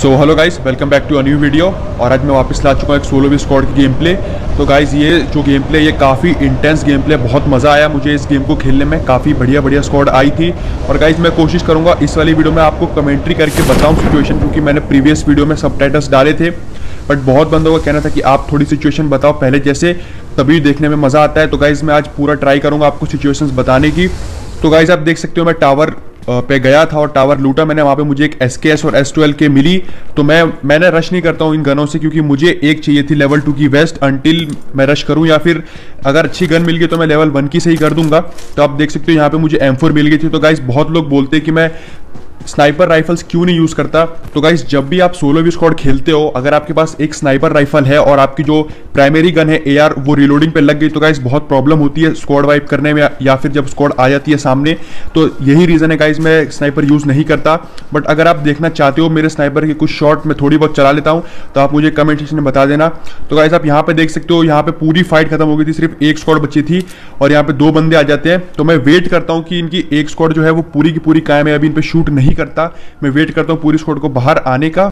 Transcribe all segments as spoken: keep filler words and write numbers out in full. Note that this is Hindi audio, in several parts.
So hello guys, welcome back to a new video. और आज मैं वापस ला चुका हूँ एक सोलो वी स्क्वाड की गेम प्ले। तो गाइस ये जो गेम प्ले ये काफ़ी इंटेंस गेम प्ले, बहुत मज़ा आया मुझे इस गेम को खेलने में। काफ़ी बढ़िया बढ़िया स्क्वाड आई थी। और गाइस मैं कोशिश करूँगा इस वाली वीडियो में आपको कमेंट्री करके बताऊँ सिचुएशन, क्योंकि मैंने प्रीवियस वीडियो में सबटाइटल्स डाले थे, बट बहुत बंदों का कहना था कि आप थोड़ी सिचुएशन बताओ पहले जैसे, तभी देखने में मज़ा आता है। तो गाइस मैं आज पूरा ट्राई करूँगा आपको सिचुएशंस बताने की। तो गाइस आप देख सकते हो मैं टावर पे गया था और टावर लूटा मैंने। वहाँ पे मुझे एक एस के एस और एस ट्वेल्व के मिली। तो मैं मैंने रश नहीं करता हूँ इन गनों से, क्योंकि मुझे एक चाहिए थी लेवल टू की वेस्ट अंटिल मैं रश करूँ, या फिर अगर अच्छी गन मिल गई तो मैं लेवल वन की से ही कर दूंगा। तो आप देख सकते हो यहाँ पे मुझे एम फोर मिल गई थी। तो गाइस बहुत लोग बोलते हैं कि मैं स्नाइपर राइफल्स क्यों नहीं यूज़ करता। तो गाइस जब भी आप सोलो वी स्क्वाड खेलते हो, अगर आपके पास एक स्नाइपर राइफल है और आपकी जो प्राइमरी गन है ए आर वो रिलोडिंग पे लग गई, तो गाइस बहुत प्रॉब्लम होती है स्क्वाड वाइप करने में, या फिर जब स्क्वाड आ जाती है सामने। तो यही रीज़न है गाइस मैं स्नाइपर यूज़ नहीं करता। बट अगर आप देखना चाहते हो मेरे स्नाइपर की कुछ शॉट मैं थोड़ी बहुत चला लेता हूँ, तो आप मुझे कमेंट सेक्शन में बता देना। तो गाइस आप यहाँ पे देख सकते हो, यहाँ पे पूरी फाइट खत्म हो गई थी, सिर्फ एक स्क्वाड बची थी और यहाँ पे दो बंदे आ जाते हैं। तो मैं वेट करता हूँ कि इनकी एक स्क्वाड जो है वो पूरी की पूरी कायम है, अभी इन पे शूट नहीं करता। मैं वेट करता हूं पूरी स्क्वाड को बाहर आने का।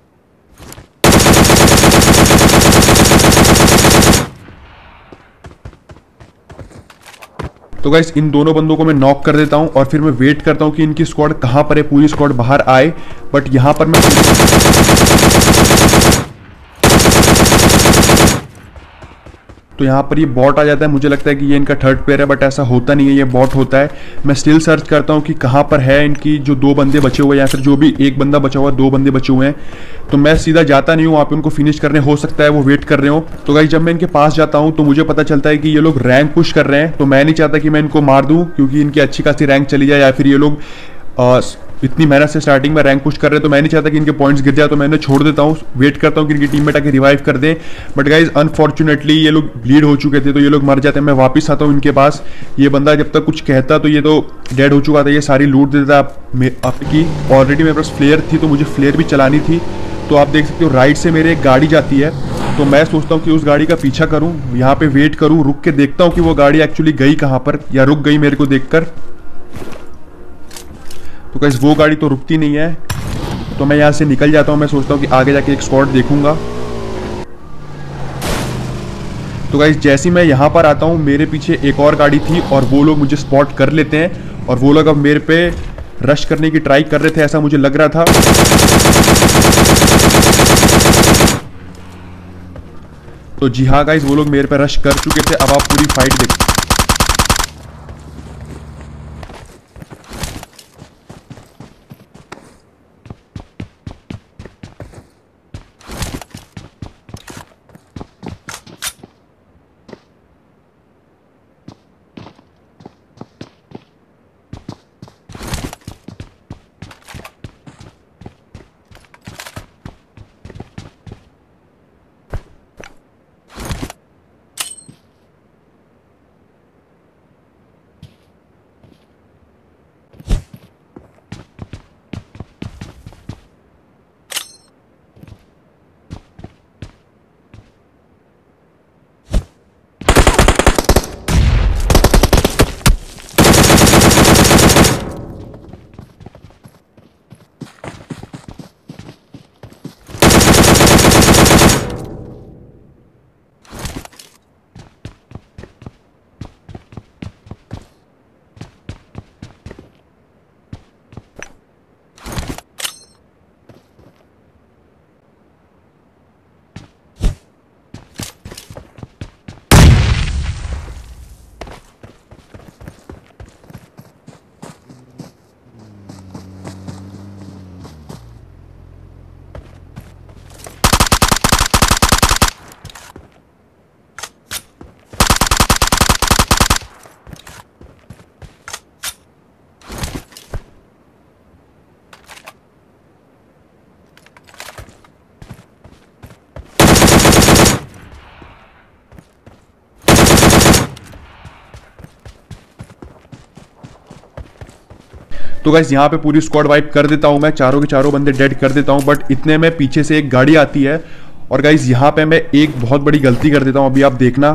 तो गाइस इन दोनों बंदों को मैं नॉक कर देता हूं और फिर मैं वेट करता हूं कि इनकी स्क्वाड कहां पर है, पूरी स्क्वाड बाहर आए। बट यहां पर मैं तो यहाँ पर ये बॉट आ जाता है। मुझे लगता है कि ये इनका थर्ड प्लेयर है, बट ऐसा होता नहीं है, ये बॉट होता है। मैं स्टिल सर्च करता हूँ कि कहाँ पर है इनकी जो दो बंदे बचे हुए हैं, या फिर जो भी एक बंदा बचा हुआ है, दो बंदे बचे हुए हैं। तो मैं सीधा जाता नहीं हूँ वहाँ पे उनको फिनिश करने, हो सकता है वो वेट कर रहे हो। तो गाइस जब मैं इनके पास जाता हूँ तो मुझे पता चलता है कि ये लोग रैंक पुश कर रहे हैं। तो मैं नहीं चाहता कि मैं इनको मार दूँ, क्योंकि इनकी अच्छी खासी रैंक चली जाए, या फिर ये लोग इतनी मेहनत से स्टार्टिंग में रैंक पुश कर रहे हैं। तो मैं नहीं चाहता कि इनके पॉइंट्स गिर जाए, तो मैं इन्हें छोड़ देता हूँ, वेट करता हूँ कि इनकी टीममेट आके रिवाइव कर दें। बट गाइज अनफॉर्चुनेटली ये लोग ब्लीड हो चुके थे, तो ये लोग मर जाते हैं। मैं वापस आता हूँ इनके पास। ये बंदा जब तक कुछ कहता तो ये तो डेड हो चुका था, ये सारी लूट देता आपकी। ऑलरेडी मेरे पास फ्लेयर थी, तो मुझे फ्लेयर भी चलानी थी। तो आप देख सकते हो राइट से मेरे एक गाड़ी जाती है, तो मैं सोचता हूँ कि उस गाड़ी का पीछा करूँ, यहाँ पे वेट करूँ, रुक के देखता हूँ कि वो गाड़ी एक्चुअली गई कहाँ पर, या रुक गई मेरे को देखकर। तो गाइस वो गाड़ी तो रुकती नहीं है, तो मैं यहाँ से निकल जाता हूँ। मैं सोचता हूँ कि आगे जाके एक स्क्वाड देखूंगा। तो गाइस जैसे ही मैं यहाँ पर आता हूँ, मेरे पीछे एक और गाड़ी थी और वो लोग मुझे स्पॉट कर लेते हैं, और वो लोग अब मेरे पे रश करने की ट्राई कर रहे थे, ऐसा मुझे लग रहा था। तो जी हाँ गाइस, वो लोग मेरे पे रश कर चुके थे। अब आप पूरी फाइट देखो। तो गाइस यहाँ पे पूरी स्क्वाड वाइप कर देता हूँ मैं, चारों के चारों बंदे डेड कर देता हूँ। बट इतने में पीछे से एक गाड़ी आती है, और गाइस यहाँ पे मैं एक बहुत बड़ी गलती कर देता हूँ, अभी आप देखना।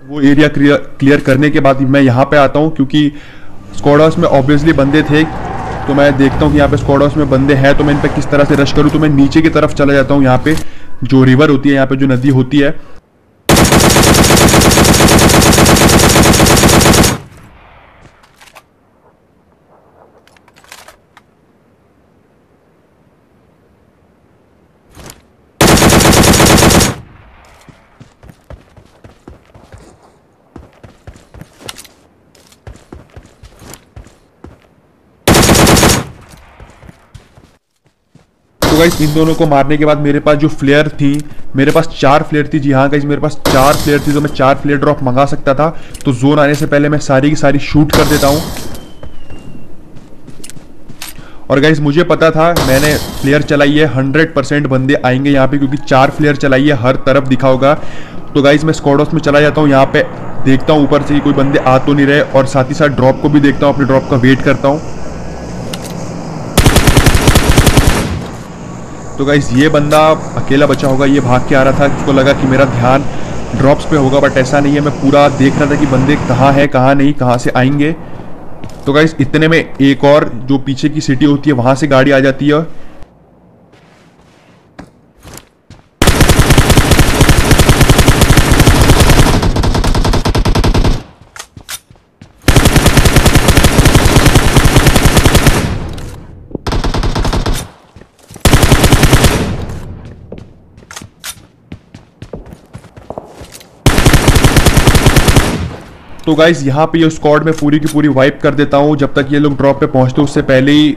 वो एरिया क्लियर करने के बाद मैं यहाँ पे आता हूँ, क्योंकि स्क्वाड हाउस में ऑब्वियसली बंदे थे, तो मैं देखता हूँ कि यहाँ पे स्क्वाड हाउस में बंदे हैं, तो मैं इन पे किस तरह से रश करूँ। तो मैं नीचे की तरफ चला जाता हूँ, यहाँ पे जो रिवर होती है, यहाँ पे जो नदी होती है। तो गाइस इन दोनों को मारने के बाद मेरे पास जो फ्लेयर थी, मेरे पास चार फ्लेयर थी। जी हाँ गाइस, मेरे पास चार फ्लेयर थी, तो मैं चार फ्लेयर ड्रॉप मंगा सकता था। तो जोन आने से पहले मैं सारी की सारी शूट कर देता हूँ। और गाइस मुझे पता था, मैंने फ्लेयर चलाई है, हंड्रेड परसेंट बंदे आएंगे यहाँ पे, क्योंकि चार फ्लेयर चलाई है, हर तरफ दिखा होगा। तो गाइस मैं स्क्वाड हाउस में चला जाता हूँ, यहाँ पे देखता हूँ ऊपर से कोई बंदे आ तो नहीं रहे, और साथ ही साथ ड्रॉप को भी देखता हूँ, अपने ड्रॉप का वेट करता हूँ। तो गाइस ये बंदा अकेला बचा होगा, ये भाग के आ रहा था, उसको लगा कि मेरा ध्यान ड्रॉप्स पे होगा, बट ऐसा नहीं है। मैं पूरा देख रहा था कि बंदे कहाँ हैं, कहाँ नहीं, कहाँ से आएंगे। तो गाइस इतने में एक और जो पीछे की सिटी होती है, वहां से गाड़ी आ जाती है। तो गाइस यहाँ पे ये स्क्वाड में पूरी की पूरी वाइप कर देता हूँ, जब तक ये लोग ड्रॉप पे पहुंचते उससे पहले ही।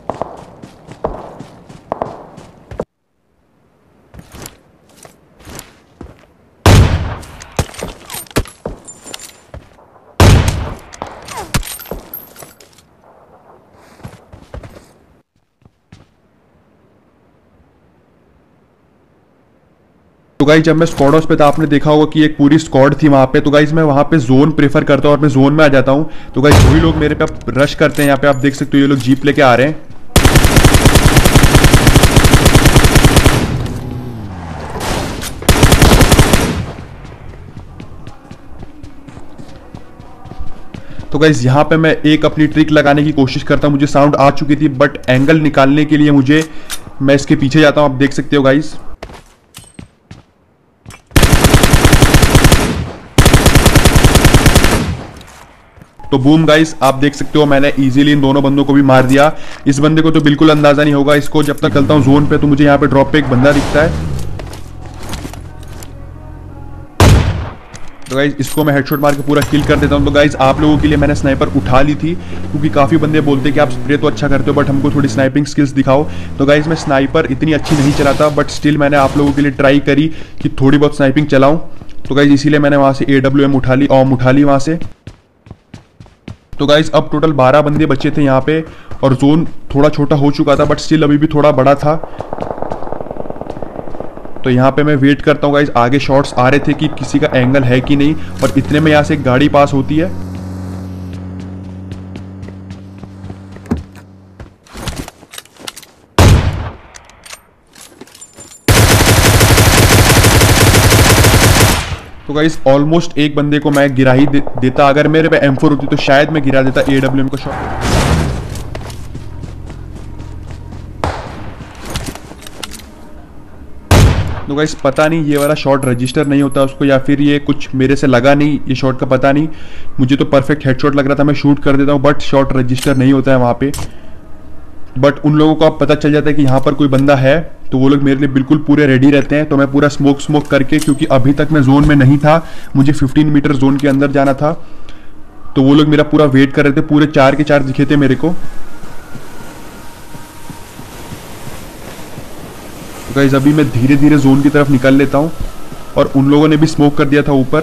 तो गाइस जब मैं स्क्वाड हाउस पे था, आपने देखा होगा कि एक पूरी स्क्वाड थी वहां पे। तो गाइस मैं वहां पे जोन प्रेफर करता हूँ और मैं जोन में आ जाता हूँ। तो गाइस वही लोग मेरे पे रश करते हैं। यहाँ पे आप देख सकते हो ये लोग जीप लेके आ रहे हैं। तो गाइस यहाँ पे मैं एक अपनी ट्रिक लगाने की कोशिश करता हूँ। मुझे साउंड आ चुकी थी, बट एंगल निकालने के लिए मुझे मैं इसके पीछे जाता हूँ। आप देख सकते हो गाइस, तो बूम गाइस आप देख सकते हो, मैंने इजीली इन दोनों बंदों को भी मार दिया। इस बंदे को तो बिल्कुल अंदाजा नहीं होगा इसको। जब तक चलता हूँ जोन पे, तो मुझे यहाँ पे ड्रॉप पे एक बंदा दिखता है। तो गाइस इसको मैं हेडशॉट मार के पूरा किल कर देता हूँ। तो गाइस आप लोगों के लिए मैंने स्नाइपर उठा ली थी, क्योंकि काफ़ी बंदे बोलते हैं कि आप स्प्रे तो अच्छा करते हो, बट हमको थोड़ी स्नाइपिंग स्किल्स दिखाओ। तो गाइस मैं स्नाइपर इतनी अच्छी नहीं चलाता, बट स्टिल मैंने आप लोगों के लिए ट्राई करी कि थोड़ी बहुत स्नाइपिंग चलाऊँ। तो गाइस इसीलिए मैंने वहाँ से ए डब्ल्यू एम उठा ली, ऑम उठा ली वहाँ से। तो गाइस अब टोटल बारह बंदे बचे थे यहाँ पे, और जोन थोड़ा छोटा हो चुका था, बट स्टिल अभी भी थोड़ा बड़ा था। तो यहाँ पे मैं वेट करता हूँ गाइस, आगे शॉट्स आ रहे थे कि किसी का एंगल है कि नहीं, और इतने में यहाँ से एक गाड़ी पास होती है। तो गाइस ऑलमोस्ट एक बंदे को मैं गिरा ही दे, देता। अगर मेरे पे एम फोर होती तो शायद मैं गिरा देता ए डब्ल्यू एम का शॉट। तो गाइस पता नहीं ये वाला शॉट रजिस्टर नहीं होता उसको, या फिर ये कुछ मेरे से लगा नहीं ये शॉट का, पता नहीं। मुझे तो परफेक्ट हेडशॉट लग रहा था, मैं शूट कर देता हूँ, बट शॉट रजिस्टर नहीं होता है वहाँ पे। बट उन लोगों को अब पता चल जाता है कि यहाँ पर कोई बंदा है, तो वो लोग मेरे लिए बिल्कुल पूरे रेडी रहते हैं। तो मैं पूरा स्मोक स्मोक करके, क्योंकि अभी तक मैं जोन में नहीं था, मुझे फिफ्टीन मीटर जोन के अंदर जाना था, तो वो लोग मेरा पूरा वेट कर रहे थे। पूरे चार के चार दिखे थे मेरे को। तो गाइस अभी मैं धीरे धीरे जोन की तरफ निकल लेता हूँ, और उन लोगों ने भी स्मोक कर दिया था ऊपर।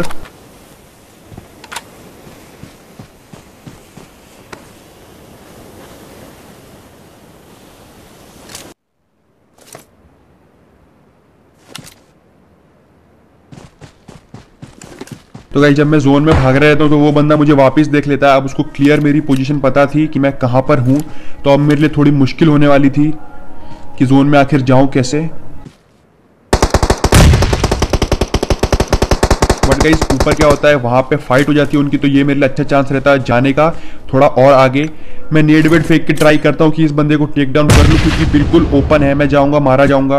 तो गाइस जब मैं जोन में भाग रहा था, तो वो बंदा मुझे वापस देख लेता है। अब उसको क्लियर मेरी पोजीशन पता थी कि मैं कहाँ पर हूँ, तो अब मेरे लिए थोड़ी मुश्किल होने वाली थी कि जोन में आखिर जाऊँ कैसे। बट गाइस ऊपर क्या होता है, वहाँ पे फाइट हो जाती है उनकी, तो ये मेरे लिए अच्छा चांस रहता है जाने का थोड़ा और आगे। मैं नेड वेड फेंक के ट्राई करता हूँ कि इस बंदे को टेक डाउन कर लूँ, क्योंकि बिल्कुल ओपन है, मैं जाऊँगा मारा जाऊँगा।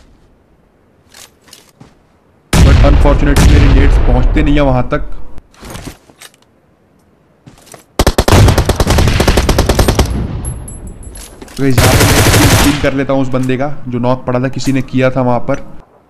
बट अनफॉर्चुनेटली मेरे नेड्स पहुँचते नहीं है वहाँ तक। तो गाइस यहाँ पे मैं किल कर लेता हूँ उस बंदे का जो नॉक पड़ा था, किसी ने किया था वहाँ पर।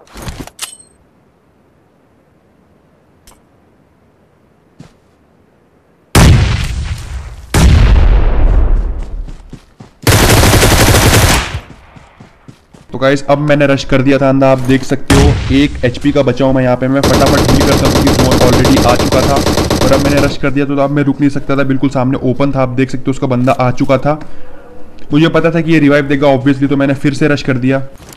तो गाइस अब मैंने रश कर दिया था अंदर, आप देख सकते हो एक एचपी का बचा हूँ मैं यहाँ पे। मैं फटाफट हील करता हूँ क्योंकि स्मोक ऑलरेडी आ चुका था, और अब मैंने रश कर दिया तो अब मैं रुक नहीं सकता था, बिल्कुल सामने ओपन था, आप देख सकते हो उसका बंदा आ चुका था। मुझे पता था कि ये रिवाइव देगा ऑब्वियसली, तो मैंने फिर से रश कर दिया।